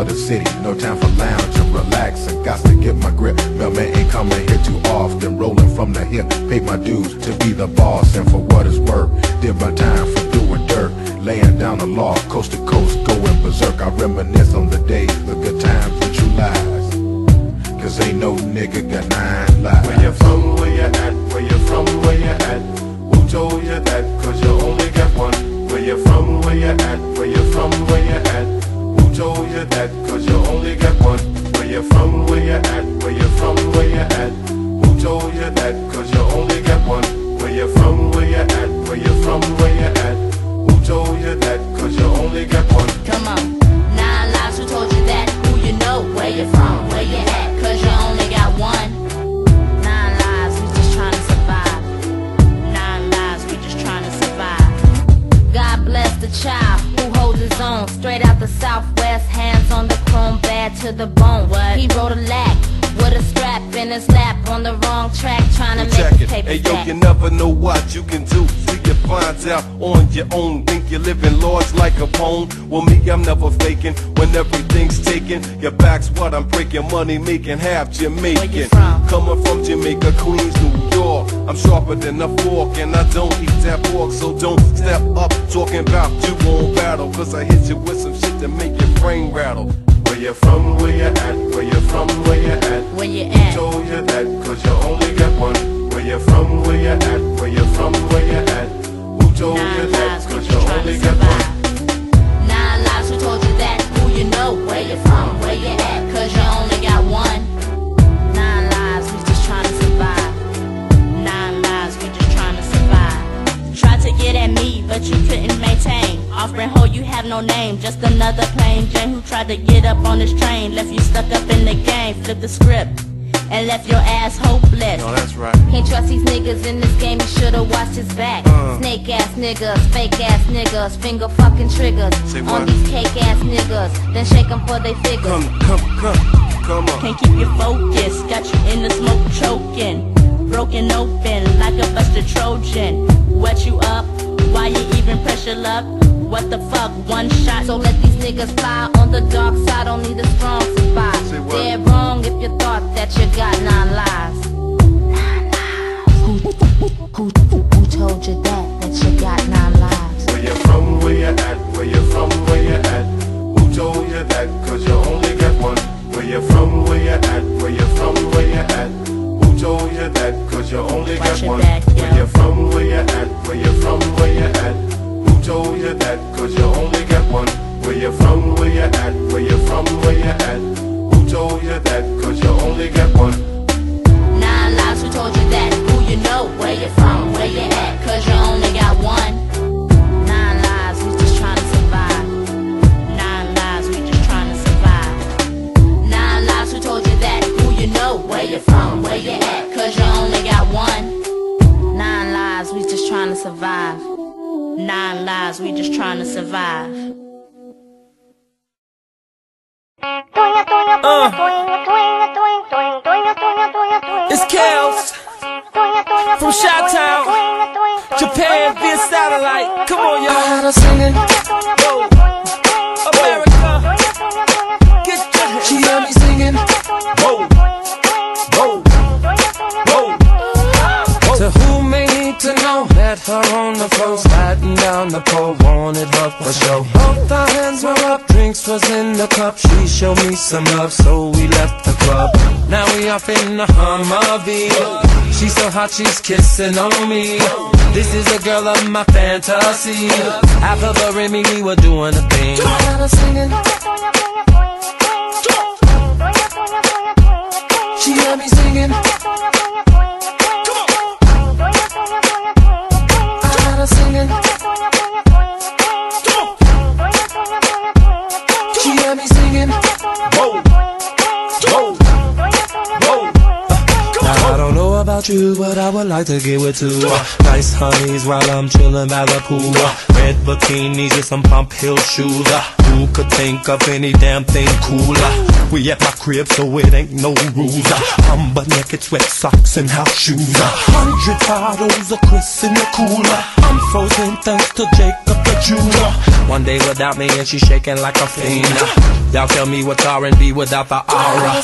of the city. No time for lounge and relaxing. Got to get my grip. Mailman ain't coming here too often. Rolling from the hip, paid my dues to be the boss. And for what it's worth, did my time for doing dirt. Laying down the law, coast to coast, going berserk. I reminisce on the days, the good times, the true lies. Cause ain't no nigga got 9 lives. Where you from, where you at, where you from, where you at? Who told you that, cause you only got one? Where you from, where you at, where you from, where you at? Who told you that, cause you only got one? Where you from, where you at, where you from, where you at? Who told you that, cause you only got one? Where you from, where you at, where you from, where you at? Who told you that, cause you only got one? Come on, 9 lives, who told you that? Who you know, where you from, where you at? Cause you only got one. 9 lives, we just trying to survive. 9 lives, we just trying to survive. God bless the child who holds his own. Straight out the Southwest, hands on the chrome, bad to the bone. What? He wrote a lack with a strap in his lap, on the wrong track, trying to make his paper Hey yo, stack. you never know what you can do till you find out on your own. Think you're living large like a pone? Well, me, I'm never faking. When everything's taken, your back's what I'm breaking. Money making, half Jamaican. Where you from? Coming from Jamaica, Queens, New York. I'm sharper than a fork, and I don't eat that pork. So don't step up talking about you won't battle, cause I hit you with some shit to make your brain rattle. Where you from, where you at, where you from, where you at? Where you at? Who told you that, cause you only got one? Where you from, where you at, where you from, where you at? Who told you 9 that, lives, we cause just you trying only to got survive. one? 9 lives, who told you that? Who you know, where you from, where you at? Cause you only got one. 9 lives, we just trying to survive. 9 lives, we just trying to survive. Tried to get at me, but you couldn't maintain. Offering hoe, you have no name, just another plain Jane who tried to get up on this train. Left you stuck up in the game, flipped the script, and left your ass hopeless. No, that's right. Can't trust these niggas in this game, he should've watched his back. Snake ass niggas, fake ass niggas, finger fucking triggers Say on what? these cake ass niggas, then shake them for they figures. Come on. Can't keep your focus, got you in the smoke choking, broken open like a busted Trojan. Wet you up, why you even press your luck? What the fuck, one shot, so let these niggas fly. On the dark side, only the strong survive. Say what? Dead wrong if you thought that you got 9 lives. 9 lives. Who told you that you got 9 lives? Where you from, where you at, where you from, where you at? Who told you that, cause you only got one? Where you from, where you at, where you from, where you at? Who told you that, cause you only Watch got your one? back, yo. Where you from, where you at, where you from, where you at? Who told you that, cause you only got one? Where you from, where you at, where you from, where you at? Who told you that, cause you only got one? 9 lives, who told you that? Who you know, where you from, where you at? Cause you only got one. 9 lives, we just trying to survive. 9 lives, we just trying to survive. 9 lives, who told you that? Who you know, where you from, where you at? Cause you only got one. 9 lives, we just trying to survive. 9 lives, we just trying to survive. It's Kels from Chi-Town, Japan via satellite. Come on, y'all. I had her singing. Whoa. America, get your hands. She heard me singing. Whoa. Whoa. Whoa. To who may need to know, met her on the floor, sliding down the pole, wanted her for show. Both our hands were up, drinks was in the cup. She showed me some love, so we left the club. Now we off in the Humvee. She's so hot, she's kissing on me. This is a girl of my fantasy. After the Remy, we were doing a thing. I had her singing. She heard me singing. I had her singing. She heard me singing. Whoa. Whoa. Whoa. Now I don't know about you, but I would like to get with two nice honeys while I'm chillin' by the pool. Red bikinis and some pump heel shoes. Who could think of any damn thing cooler? We at my crib, so it ain't no rules. I'm butt naked, sweat socks and house shoes. 100 bottles of Chris in the cooler. I'm frozen thanks to Jacob the jeweler. One day without me and she's shaking like a fiend. Y'all tell me what's R&B without the aura.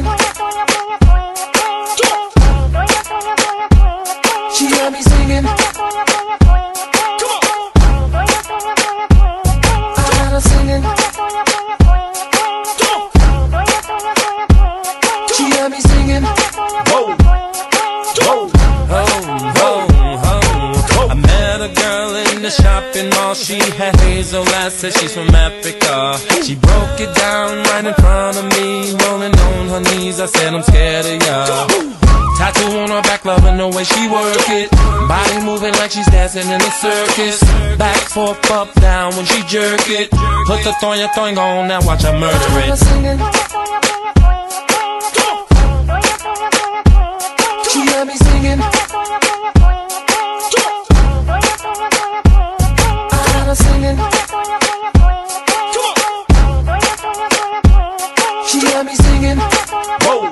She heard me singing. Singing. She heard me singing. Whoa, whoa, I met a girl in the shopping mall. She had hazel eyes, said she's from Africa. She broke it down right in front of me, rolling on her knees. I said I'm scared of ya. Tattoo on her back, loving the way she work it. Body moving like she's dancing in a circus. Back, forth, up, down when she jerk it. Put the thong on, now watch her murder it. She heard me singing. I heard her singing. She heard me singing. Whoa.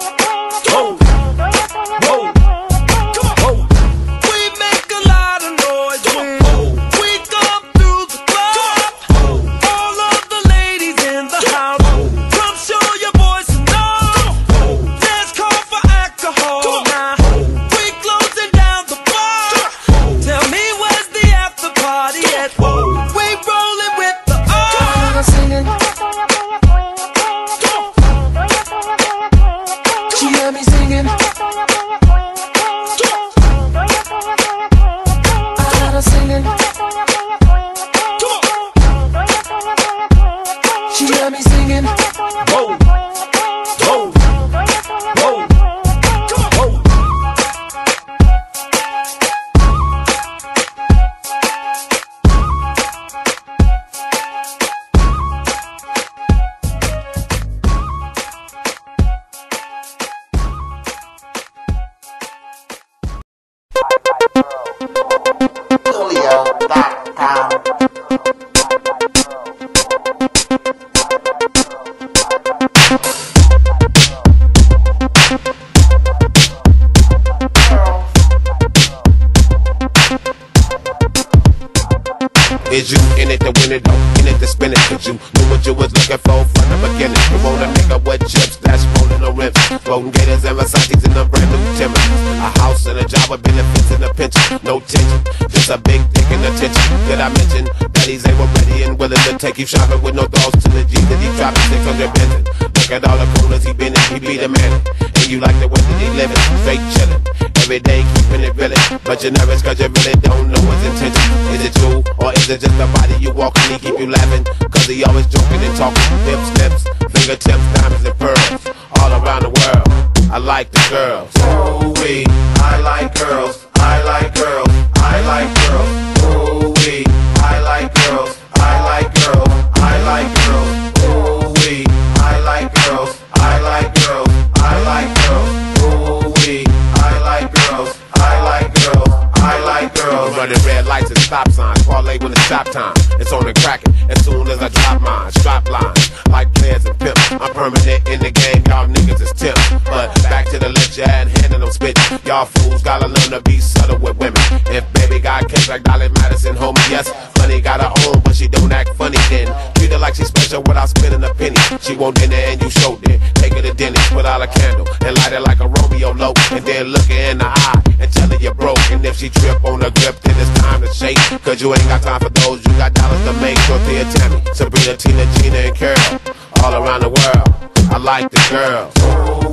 Is you in it to win it, though? In it to spin it, cause you knew what you was looking for from the beginning. You want a nigga with chips, that's rolling the rims, floating gators and Versace's in a brand new Timber. A house and a job with benefits and a pension, no tension, just a big dick and attention. Did I mention that he's able, ready and willing to take you shopping with no thoughts to the G that he dropping 600 Benson. Look at all the coolers he been in, he be the man. And you like the way that he living, straight chillin'. Every day keeping it real, but you're nervous cause you really don't know his intention. Is it true or is it just the body you walk and he keep you laughing? Cause he always joking and talking, hips, lips, fingertips, diamonds and pearls, all around the world. I like the girls. Ooh-wee, I like girls, I like girls, I like girls. Ooh-wee, I like girls, I like girls, I like girls. Ooh-wee, I like girls, I like girls, I like girls. Ooh-wee, I like girls, I like girls, I like girls. Running red lights and stop signs, parlay when it's stop time. It's on and cracking as soon as I drop mine. Strap lines like players and pimps. I'm permanent in the game, y'all niggas is tips. But back to the lecture and handing them spit. Y'all fools gotta learn to be subtle with women. If baby got cake like Dolly Madison, homie, yes. Money got her own, but she don't act funny then. Treat her like she's special without spending a penny. She want dinner and you showed it. Take her to dinner, put out a candle and light it like a Romeo low. And then look her in the eye and tell her you're broke. And if she trip on the grip, then it's time to shake. Cause you ain't got time for those, you got dollars to make. Dorothea, Tammy, Sabrina, Tina, Gina, and Carol. All around the world, I like the girls.